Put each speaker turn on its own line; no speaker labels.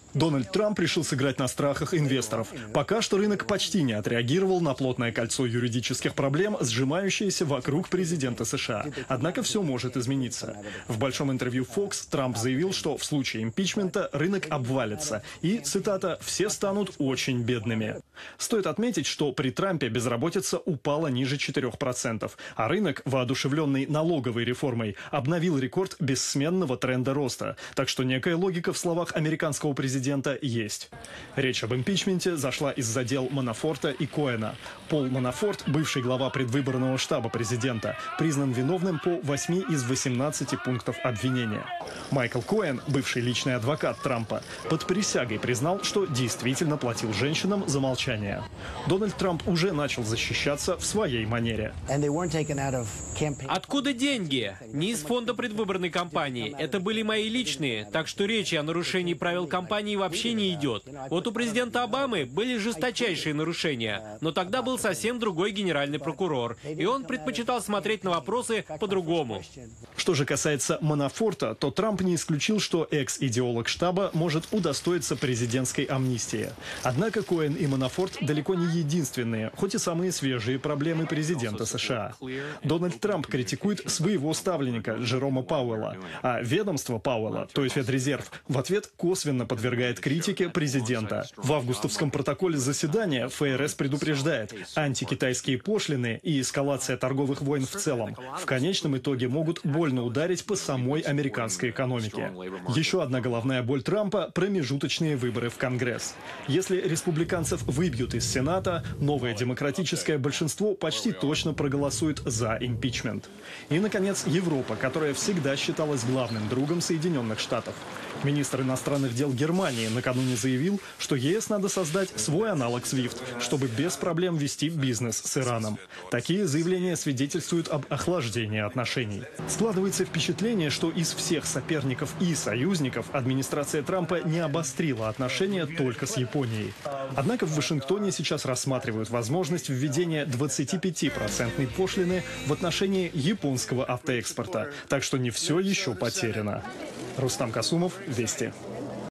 Дональд Трамп решил сыграть на страхах инвесторов. Пока что рынок почти не отреагировал на плотное кольцо юридических проблем, сжимающееся вокруг президента США. Однако все может измениться. В большом интервью Fox Трамп заявил, что в случае импичмента рынок обвалится. И, цитата, «все станут очень бедными». Стоит отметить, что при Трампе безработица упала ниже 4%, а рынок, воодушевленный налоговой реформой, обновил рекорд бессменного тренда роста. Так что некая логика в словах американского президента есть. Речь об импичменте зашла из-за дел Манафорта и Коэна. Пол Манафорт, бывший глава предвыборного штаба президента, признан виновным по 8 из 18 пунктов обвинения. Майкл Коэн, бывший личный адвокат Трампа, под присягой признал, что действительно платил женщинам за молчание. Дональд Трамп уже начал защищаться в своей манере.
Откуда деньги? Не из фонда предвыборной кампании. Это были мои личные, так что речи о нарушении правил кампании вообще не идет. Вот у президента Обамы были жесточайшие нарушения, но тогда был совсем другой генеральный прокурор, и он предпочитал смотреть на вопросы по-другому.
Что же касается Манафорта, то Трамп не исключил, что экс-идеолог штаба может удостоиться президентской амнистии. Однако Коэн и Манафорт далеко не единственные, хоть и самые свежие проблемы президента США. Дональд Трамп критикует своего ставленника Джерома Пауэлла, а ведомство Пауэлла, то есть Федрезерв, в ответ косвенно подвергает критике президента. В августовском протоколе заседания ФРС предупреждает, антикитайские пошлины и эскалация торговых войн в целом в конечном итоге могут больно ударить по самой американской экономике. Еще одна головная боль Трампа – промежуточные выборы в Конгресс. Если республиканцев выбьют из Сената, новое демократическое большинство почти точно проголосует за импичмент. И, наконец, Европа, которая всегда считалась главным другом Соединенных Штатов. Министр иностранных дел Германии накануне заявил, что ЕС надо создать свой аналог SWIFT, чтобы без проблем вести бизнес с Ираном. Такие заявления свидетельствуют об охлаждении отношений. Складывается впечатление, что из всех соперников и союзников администрация Трампа не обострила отношения только с Японией. Однако в Вашингтоне сейчас рассматривают возможность введения 25% пошлины в отношении японского автоэкспорта. Так что не все еще потеряно. Рустам Касумов, Вести.